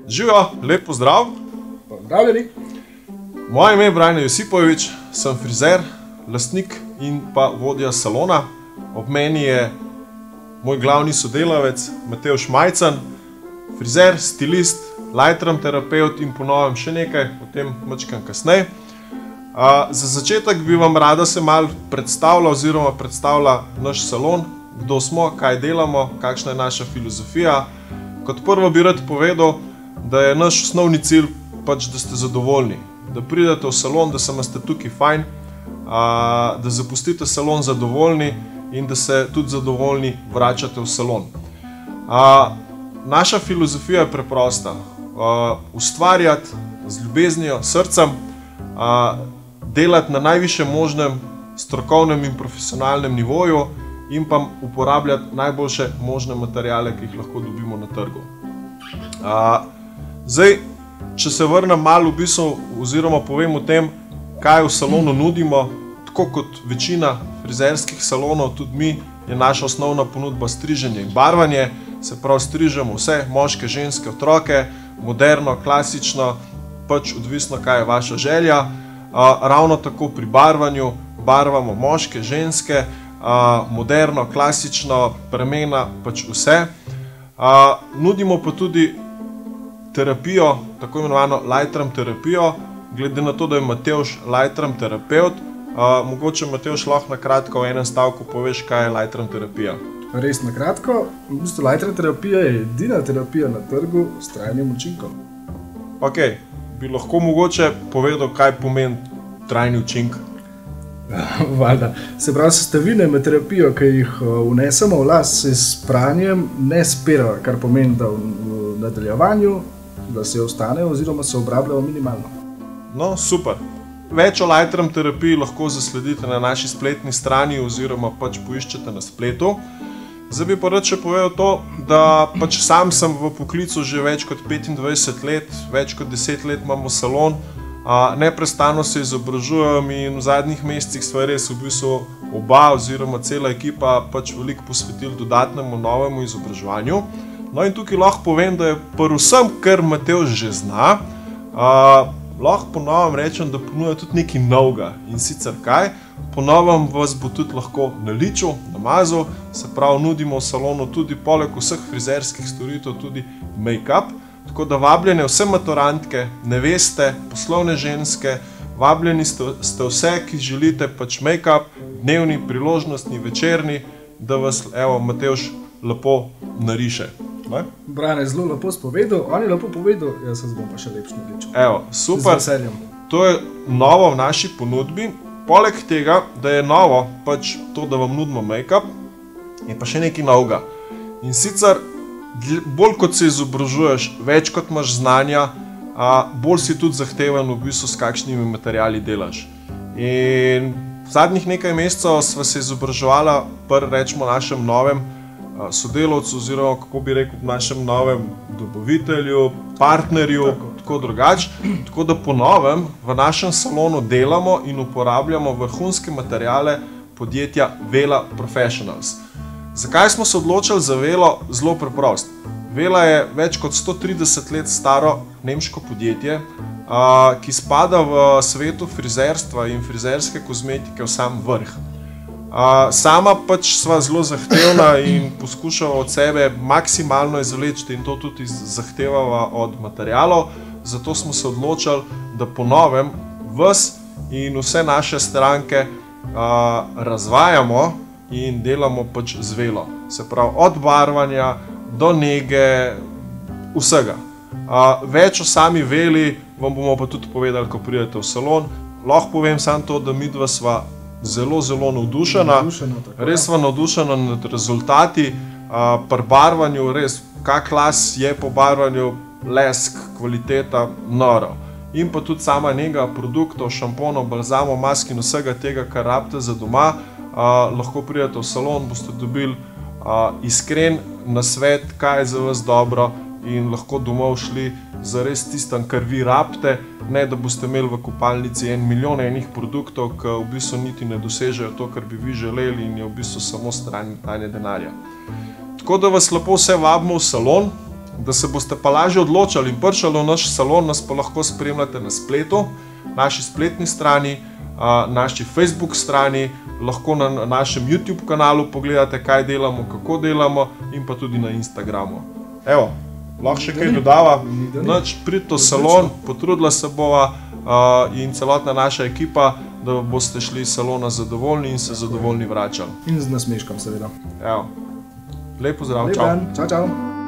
Živijo, lep pozdrav. Pozdravljeni. Moje ime je Brane Josipovič, sem frizer, lastnik in pa vodja salona. Ob meni je moj glavni sodelavec Matevž Majcen, frizer, stilist, lightroom terapevt in po novem še nekaj, o tem mačkam kasneje. Za začetek bi vam rada se malo predstavila naš salon, kdo smo, kaj delamo, kakšna je naša filozofija. Kot prvo bi rad povedal, da je naš osnovni cilj pač, da ste zadovoljni, da pridete v salon, da se imate tukaj fajn, da zapustite salon zadovoljni in da se tudi zadovoljni vračate v salon. Naša filozofija je preprosta, ustvarjati z ljubeznijo, srcem, delati na najvišjem možnem strokovnem in profesionalnem nivoju in pa uporabljati najboljše možne materiale, ki jih lahko dobimo na trgu. Zdaj, če se vrnem malo v bistvu oziroma povem o tem, kaj v salonu nudimo, tako kot večina frizerskih salonov, tudi mi, je naša osnovna ponudba striženje in barvanje, se pravi strižemo vse, moške, ženske, otroke, moderno, klasično, pač odvisno, kaj je vaša želja. Ravno tako pri barvanju barvamo moške, ženske, moderno, klasično, premena, pač vse. Nudimo pa tudi terapijo, tako imenovano lightroom terapijo, glede na to, da je Matevž lightroom terapevt. Mogoče Matevž lahko na kratko v enem stavku poveš, kaj je lightroom terapija. Res na kratko, v bistvu lightroom terapija je edina terapija na trgu s trajnim učinkom. Ok, bi lahko mogoče povedal, kaj pomeni trajni učinek? Valjda. Se pravi, sestavine med terapijo, ki jih vnesemo v las, se s pranjem ne spirajo, kar pomeni, da v nadaljevanju, da se ostanejo oziroma se obrabljajo minimalno. No, super. Več o lightroom terapiji lahko zasledite na naši spletni strani oziroma pač poiščete na spletu. Zdaj bi pa rad še povedal to, da pač sam sem v poklicu že več kot 25 let, več kot 10 let imamo salon, neprestano se izobražujem in v zadnjih mesecih sva res v bistvu oba oziroma cela ekipa pač veliko posvetili dodatnemu novemu izobraževanju. No in tukaj lahko povem, da je pri vsem, kar Matevž že zna, lahko po novem rečem, da ponuja tudi nekaj novega. In sicer kaj? Po novem vas bo tudi lahko naličil, namazal, se pravi nudimo v salonu tudi poleg vseh frizerskih storitev tudi make-up. Tako da vabljene vse maturantke, neveste, poslovne ženske, vabljeni ste vse, ki želite pač make-up, dnevni, priložnostni, večerni, da vas, evo, Matevž lepo nariše. Brane je zelo lepo spovedal, on je lepo povedal, jaz se bom pa še lepšno naličil. Evo, super, z veseljem. To je novo v naši ponudbi. Poleg tega, da je novo pač to, da vam nudimo make-up, je pa še nekaj novega. In sicer, bolj kot se izobražuješ, več kot imaš znanja, bolj si tudi zahteven v bistvu s kakšnimi materiali delaš. In v zadnjih nekaj mesecev sva se izobraževala pri, rečemo, našem novem sodelavcu oziroma, kako bi rekel, našem novem dobavitelju, partnerju, tako drugače. Tako da po novem v našem salonu delamo in uporabljamo vrhunske materiale podjetja Vela Professionals. Zakaj smo se odločili za Velo? Zelo preprost. Vela je več kot 130 let staro nemško podjetje, ki spada v svetu frizerstva in frizerske kozmetike v sam vrh. Sama pač sva zelo zahtevna in poskušava od sebe maksimalno izvleči in to tudi zahtevava od materialov, zato smo se odločili, da po novem vas in vse naše stranke razvajamo in delamo pač z Velo. Se pravi, od barvanja do nege, vsega. Več o sami Veli vam bomo pa tudi povedali, ko pridete v salon. Lahko povem samo to, da midva sva zelo navdušena. Res sva navdušena nad rezultati. Pri barvanju res, kak las je po barvanju, lesk, kvaliteta, noro. In pa tudi sama nega produktov, šamponov, balzamov, mask in vsega tega, kar rabite za doma. Lahko pridete v salon, boste dobili iskren nasvet, kaj je za vas dobro in lahko domov šli za res tistem, kar vi rabite, ne da boste imeli v kopalnici 1 milijon enih produktov, ki v bistvu niti ne dosežejo to, kar bi vi želeli in je v bistvu samo stran metanje denarja. Tako da vas lepo vse vabimo v salon. Da se boste pa lažje odločali in prišli v naš salon, nas pa lahko spremljate na spletu, naši spletni strani, naši Facebook strani, lahko na našem YouTube kanalu pogledate, kaj delamo, kako delamo in pa tudi na Instagramu. Evo, lahko še kaj dodava, nič, pridite v salon, potrudila se bova in celotna naša ekipa, da boste šli iz salona zadovoljni in se zadovoljni vračali. In z nasmeškom seveda. Evo, lep pozdrav, čau. Čau, čau.